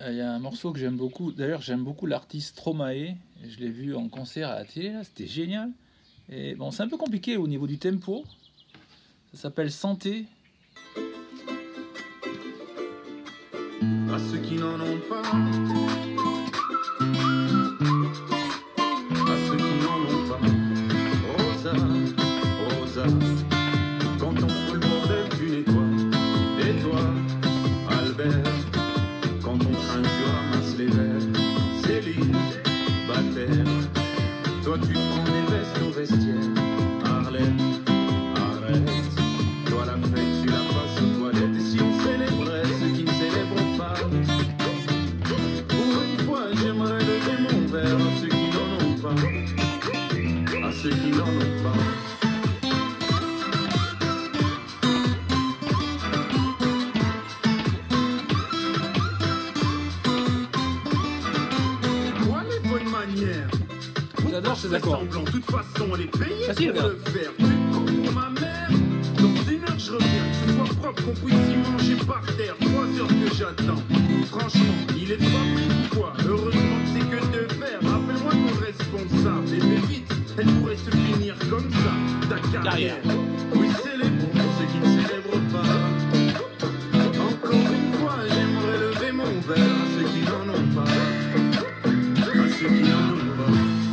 Il y a un morceau que j'aime beaucoup. D'ailleurs, j'aime beaucoup l'artiste Stromae. Je l'ai vu en concert à la télé, là, c'était génial. Et bon, c'est un peu compliqué au niveau du tempo. Ça s'appelle Santé. À ceux qui n'en ont pas, à ceux qui n'en ont pas, Rosa, Rosa, quand on fout le bordel, tu nettoies. Et toi, Albert, quand on trinque, tu ramasses les verres. Céline, Bataire, toi tu prends des vestes au vestiaire. Arlette, arrête, toi la fête, tu la passes aux toilettes. Et si on célébrait ceux qui ne célèbrent pas, pour une fois j'aimerais lever mon verre à ceux qui n'en ont pas, à ceux qui n'en ont pas. J'adore ces accords. De toute façon, on est payé Facile, pour le faire. Tu te pour ma mère. Dans une heure, je reviens. Que ce soit propre, qu'on puisse y manger par terre. 3 heures que j'attends. Franchement, il est pas pris ou quoi? Heureusement que c'est que de faire. Rappelle-moi ton responsable. Et fais vite, elle pourrait se finir comme ça. Ta carrière. Oui, célèbre pour ceux qui ne célèbrent pas. Encore une fois, j'aimerais lever mon verre à ceux qui n'en ont pas. À ceux qui n'en ont pas.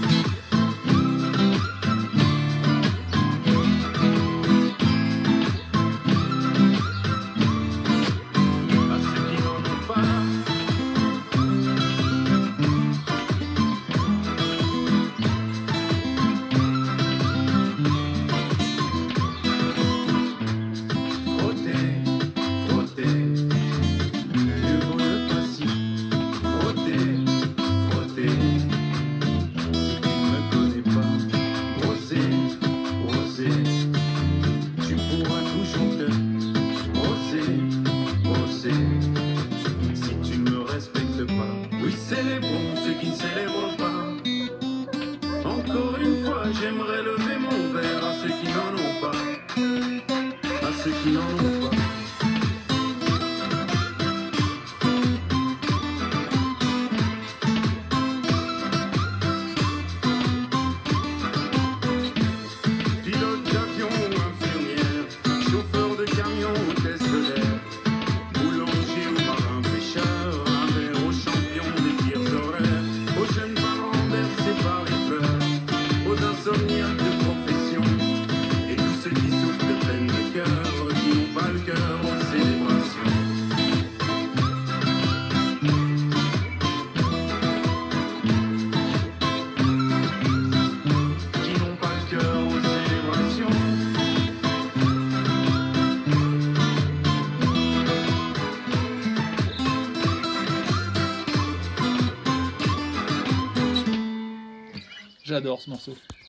J'aimerais lever mon verre à ceux qui n'en ont pas, à ceux qui n'en ont pas. Pilote d'avion ou infirmière, chauffeur de camion ou test d'air, boulanger ou marin pêcheur, un verre aux champions des pires horaires, aux jeunes parents bercés par les fleurs, aux insomniaques de profession, et tous ceux qui souffrent de peine de cœur, qui n'ont pas le cœur aux célébrations. Qui n'ont pas le cœur aux célébrations. J'adore ce morceau.